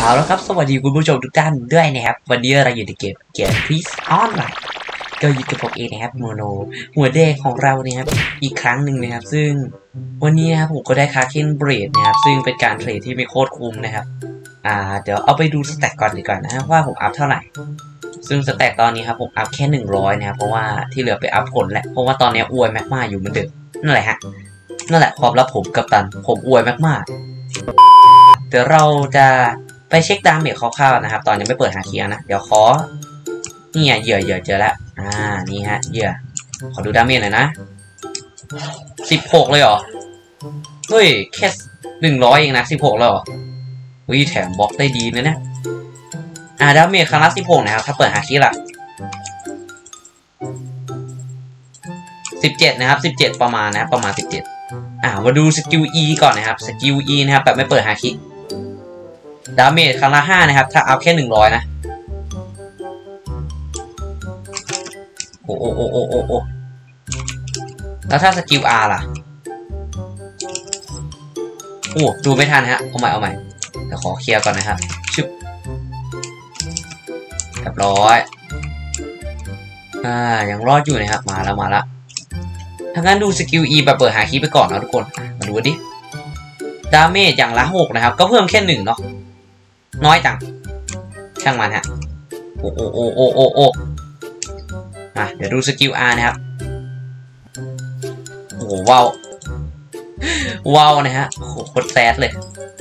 เอาแล้วครับสวัสดีคุณผู้ชมทุกท่านด้วยนะครับวันนี้เราอยู่ในเกมพีซออนไลน์ก็อยู่กับผมเองนะครับโมโนหัวแดงของเราเนี่ยครับอีกครั้งหนึ่งนะครับซึ่งวันนี้นะครับผมก็ได้คาเคนเบรดนะครับซึ่งเป็นการเทรดที่ไม่โคตรคุ้มนะครับเดี๋ยวเอาไปดูสแต็กก่อนดีกว่านะว่าผมอัพเท่าไหร่ซึ่งสแต็กตอนนี้ครับผมอัพแค่100นะครับเพราะว่าที่เหลือไปอัพผลแหละเพราะว่าตอนนี้อวยแมกมาอยู่เหมือนเดิมนั่นแหละฮะนั่นแหละความลับผมกัปตันผมอวยแมกมาเดี๋ยวเราจะไปเช็คดาเมจคร่าวๆนะครับตอนยังไม่เปิดหาเคียนะเดี๋ยวขอนี่เหยื่อเจอแล้วนี่ฮะเหยื่อขอดูดาเมจหน่อยนะ16เลยเหรอเฮ้ยแค่100เองนะ16แล้วเหรอวิแถมบล็อกได้ดีเลยนะดาเมจครั้งละ16นะครับถ้าเปิดหาคีล่ะ17นะครับ17ประมาณนะประมาณ17มาดูสกิล E ก่อนนะครับสกิล E นะครับแบบไม่เปิดหาคีดาเมจครั้งละ5นะครับถ้าเอาแค่100นะโอ้แล้วถ้าสกิล R ล่ะโอ้ดูไม่ทันฮะเอาใหม่เดี๋ยวขอเคลียร์ก่อนนะครับชึบเรียบร้อยยังรอดอยู่นะครับมาแล้วถ้างั้นดูสกิล E แบบเปิดหาคีไปก่อนนะทุกคนมาดูดิดาเมจอย่างละ6นะครับก็เพิ่มแค่1เนาะน้อยจังช่างมันฮะโอ้เดี๋ยวดูสกิล R นะครับโอ้ว้าวนะฮะโคตรแซดเลย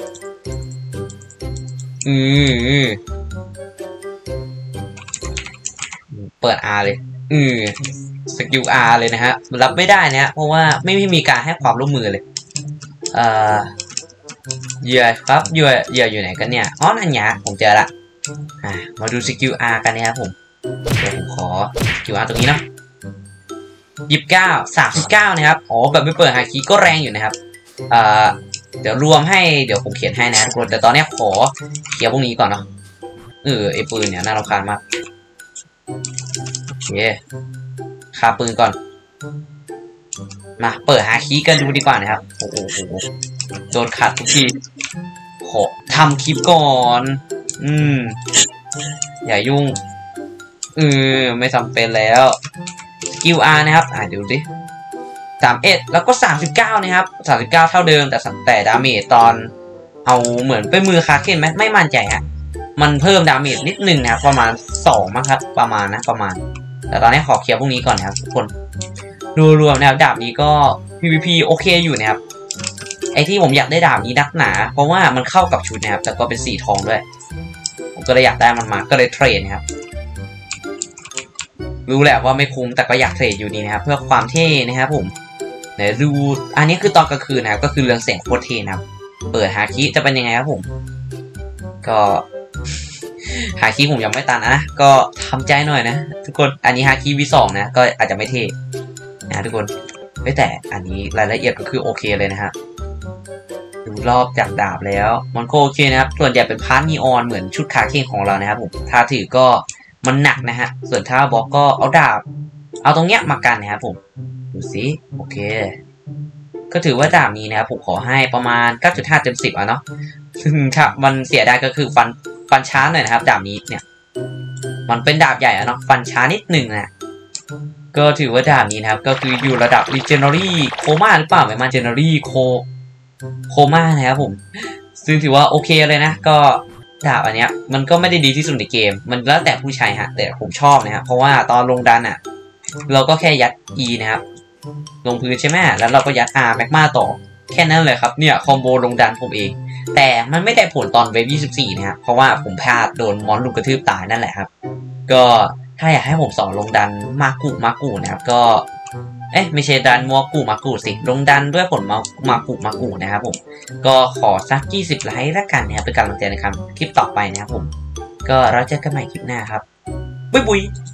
เปิด R เลยสกิล R เลยนะฮะรับไม่ได้นะฮะเพราะว่าไม่มีการให้ความร่วมมือเลยเหยื่อครับเหยื่ออยู่ไหนกันเนี่ยนั่นไงผมเจอละมาดูสกิล R กันนะครับผมเดี๋ยวผมขอสกิล R ตรงนี้เนาะ29 39นะครับแบบไม่เปิดหาคีย์ก็แรงอยู่นะครับเดี๋ยวรวมให้เดี๋ยวผมเขียนให้นะทุกคนแต่ตอนนี้ขอเคลียร์พวกนี้ก่อนเนาะไอ้ปืนเนี่ยน่ารำคาญมากโอเคคาปืนก่อนมาเปิดหาคีย์กันดูดีกว่านะครับโอ้โหโดนขัดทุกทีขอทำคลิปก่อนอย่ายุ่งไม่จำเป็นแล้วสกิล R นะครับดูดิ31แล้วก็39นะครับ39เท่าเดิมแต่ดาเมจตอนเอาเหมือนไปมือคาเคนไหมไม่มั่นใจฮะมันเพิ่มดาเมจนิดนึงนะครับประมาณ2มั้งครับประมาณแต่ตอนนี้ขอเคลียร์พวกนี้ก่อนนะครับทุกคนรวมนะครับดาบนี้ก็ PVP โอเคอยู่นะครับไอที่ผมอยากได้ดาบนี้นักหนาเพราะว่ามันเข้ากับชุดนะครับแต่ก็เป็นสีทองด้วยผมก็เลยอยากได้มันมาก็เลยเทรดนะครับรู้แหละว่าไม่คุ้มแต่ก็อยากเทรดอยู่ดีนะครับเพื่อความเท่นะครับผมเดี๋ยวดูอันนี้คือตอนกลางคืนนะครับก็คือเรืองแสงโคตรเท่นะครับเปิดหาคีย์จะเป็นยังไงครับผมก็หาคีย์ผมยังไม่ตันนะก็ทำใจหน่อยนะทุกคนอันนี้หาคีย์ V2 นะก็อาจจะไม่เท่นะทุกคนแต่อันนี้รายละเอียดก็คือโอเคเลยนะฮะดูรอบจากดาบแล้วมันก็โอเคนะครับส่วนใหญ่เป็นพาร์ทนีออนเหมือนชุดคาเคนของเรานะครับผมถ้าถือก็มันหนักนะฮะส่วนถ้าบล็อกก็เอาดาบเอาตรงเนี้ยมากันนะครับผมดูสิโอเคก็ถือว่าดาบนี้นะครับผมขอให้ประมาณ 9.5 เต็ม 10เนาะซึ่งถ้ามันเสียได้ก็คือฟันช้าหน่อยนะครับดาบนี้เนี่ยมันเป็นดาบใหญ่เนาะฟันช้านิดหนึ่งนะก็ถือว่าดาบนี้นะครับก็คืออยู่ระดับ Legendary Coma หรือเปล่าไม่มา Legendary Coma นะครับผมซึ่งถือว่าโอเคเลยนะก็ดาบอันเนี้ยมันก็ไม่ได้ดีที่สุดในเกมมันแล้วแต่ผู้ใช้ฮะแต่ผมชอบนะครับเพราะว่าตอนลงดันเราก็แค่ยัด E นะครับลงพื้นใช่ไหมแล้วเราก็ยัด R แมกมาต่อแค่นั้นเลยครับเนี่ยคอมโบลงดันผมเองแต่มันไม่ได้ผลตอนเวฟ24นะครับเพราะว่าผมพลาดโดนมอนลุมกระทืบตายนั่นแหละครับก็ถ้าอยากให้ผมสอนลงดันมากูนะครับก็ไม่ใช่ดันมัวมากูสิลงดันด้วยผลมากูนะครับผมก็ขอสัก20ไลค์ละกันนะครับเป็นกำลังใจในคลิปต่อไปนะครับผมก็เราเจอกันใหม่คลิปหน้าครับบุย